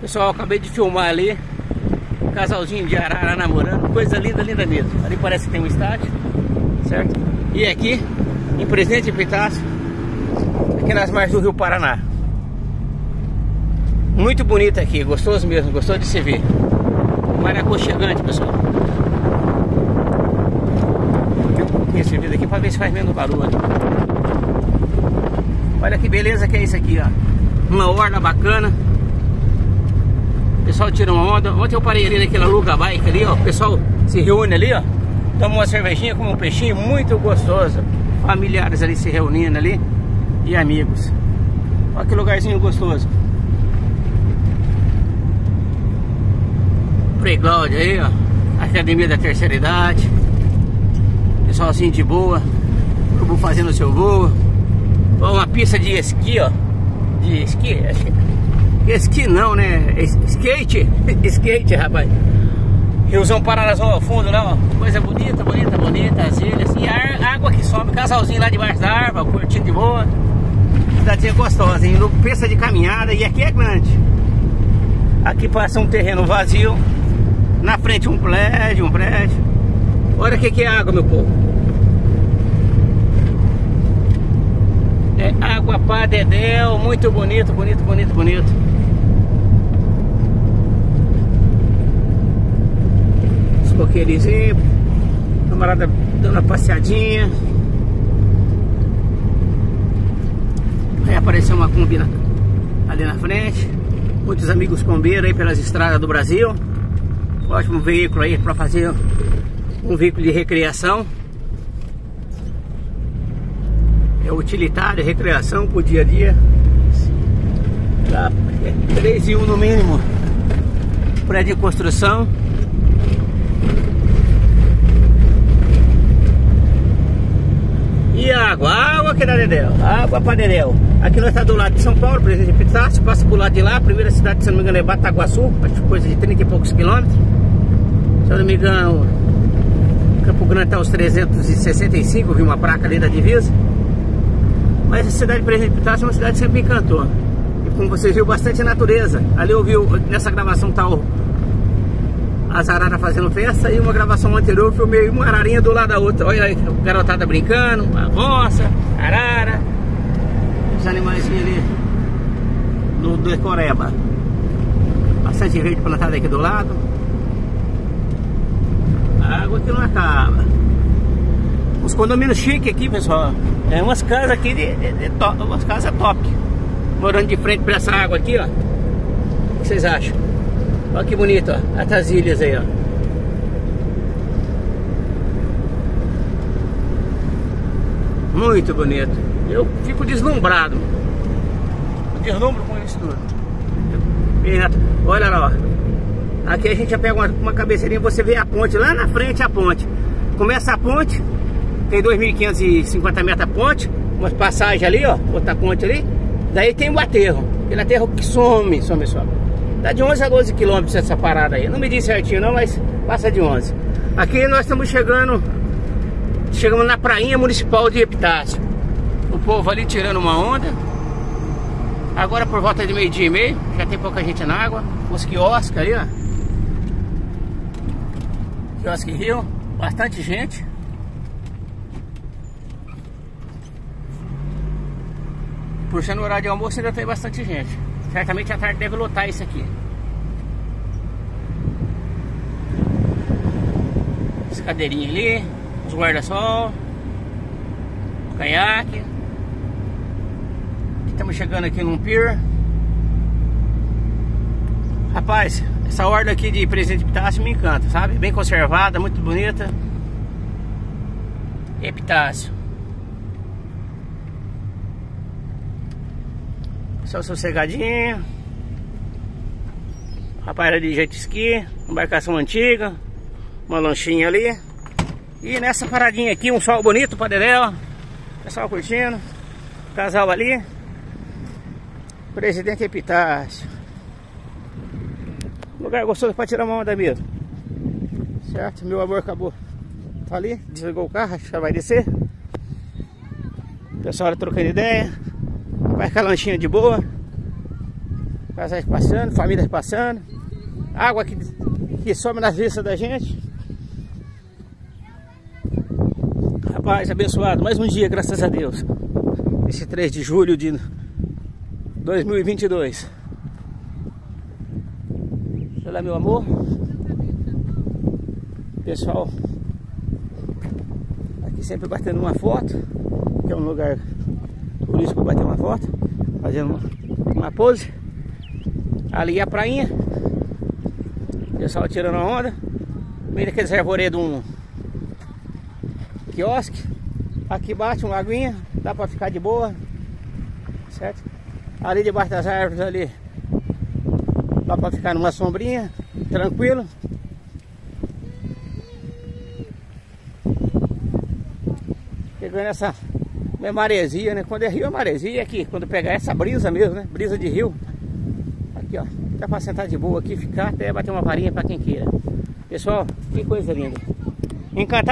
Pessoal, acabei de filmar ali um casalzinho de arara namorando. Coisa linda, linda mesmo. Ali parece que tem um estádio, certo? E aqui, em Presidente Epitácio, aqui nas margens do Rio Paraná. Muito bonito aqui, gostoso mesmo, gostoso de se ver. Uma área aconchegante, pessoal. Vou um pouquinho esse vídeo aqui para ver se faz menos barulho. Olha que beleza que é isso aqui, ó. Uma orla bacana. O pessoal tira uma onda. Ontem eu parei ali naquela Aluga Bike ali, ó. O pessoal se reúne ali, ó. Toma uma cervejinha, come um peixinho, muito gostoso. Familiares ali se reunindo ali. E amigos. Olha que lugarzinho gostoso. Frei Cláudio aí, ó. Academia da Terceira Idade. Pessoal assim de boa. Grupo fazendo o seu voo. Ó, uma pista de esqui, ó. De esqui? Acho que... Esqui não, né? Skate. Skate, rapaz. Riozão Paranazão ao fundo, né? Ó. Coisa bonita, bonita, bonita. As ilhas. E a água que sobe. Casalzinho lá debaixo da árvore, curtindo de boa. Cidadezinha gostosa, hein? Pista de caminhada. E aqui é grande. Aqui passa um terreno vazio. Na frente um prédio, Olha o que é água, meu povo. É água pra dedéu. Muito bonito, bonito, bonito, bonito. Os coqueirinhos. Camarada dando uma passeadinha. Aí apareceu uma Kombi ali na frente. Muitos amigos combeiros aí pelas estradas do Brasil. Ótimo veículo aí para fazer um veículo de recreação. É utilitário, recreação pro dia a dia. Tá, é 3 e 1 no mínimo. Prédio de construção. E água que dá dedéu. Água pra dedéu. Aqui nós estamos do lado de São Paulo, Presidente Epitácio. Passa pro lado de lá. A primeira cidade, se não me engano, é Bataguaçu. Acho que coisa de 30 e poucos quilômetros. Se eu não me engano, Campo Grande está aos 365. Eu vi uma placa ali da divisa. Mas a cidade de Presidente Epitácio é uma cidade que sempre me encantou. E como vocês viram, bastante natureza. Ali eu vi, nessa gravação tá as araras fazendo festa. E uma gravação anterior eu filmei uma ararinha do lado da outra. Olha aí, a garotada brincando, a onça, arara. Os animaizinhos ali no Decoreba. Bastante verde plantado aqui do lado. A água que não acaba. Os condomínios chiques aqui, pessoal. É umas casas aqui top, umas casas top. Morando de frente para essa água aqui, ó. O que vocês acham? Olha que bonito, ó. As ilhas aí, ó. Muito bonito. Eu fico deslumbrado. Eu deslumbro com isso tudo. Olha lá, ó. Aqui a gente já pega uma cabeceirinha. Você vê a ponte lá na frente, a ponte. Começa a ponte. Tem 2.550 metros a ponte. Umas passagens ali, ó. Outra ponte ali. Daí tem o aterro. Aquele aterro que some. Dá de 11 a 12 quilômetros essa parada aí. Não me diz certinho não, mas passa de 11. Aqui nós estamos chegamos na prainha municipal de Epitácio. O povo ali tirando uma onda. Agora por volta de 12h30, já tem pouca gente na água. Os quiosques ali, ó. Quiosque Rio, bastante gente. Por ser no horário de almoço ainda tem bastante gente. Certamente à tarde deve lotar isso aqui. As cadeirinhas ali, os guarda-sol, o caiaque. Estamos chegando aqui num pier. Rapaz, essa orla aqui de Presidente Epitácio me encanta, sabe? Bem conservada, muito bonita. Epitácio. Só sossegadinho. Rapaz, era de jet ski, embarcação antiga, uma lanchinha ali. E nessa paradinha aqui, um sol bonito pra dedéu. Pessoal curtindo. Casal ali. Presidente Epitácio. Lugar gostoso pra tirar uma onda mesmo. Certo? Meu amor acabou. Tá ali, desligou o carro, acho que já vai descer. O pessoal trocando ideia. Vai com a lanchinha de boa. Casais passando, famílias passando. Água que some nas vistas da gente. Rapaz, abençoado. Mais um dia, graças a Deus. Esse 3 de julho de 2022. Olha lá, meu amor. Pessoal, aqui sempre batendo uma foto. Que é um lugar turístico para bater uma foto. Fazendo uma pose. Ali a prainha. Pessoal tirando a onda. Meio daqueles arvoredos de um quiosque. Aqui bate uma aguinha. Dá para ficar de boa. Certo? Ali debaixo das árvores ali. Dá para ficar numa sombrinha. Tranquilo. Pegando essa maresia, né? Quando é rio é maresia aqui. Quando pegar essa brisa mesmo, né? Brisa de rio. Aqui, ó. Dá pra sentar de boa aqui, ficar até bater uma varinha pra quem queira. Pessoal, que coisa linda. Encantado.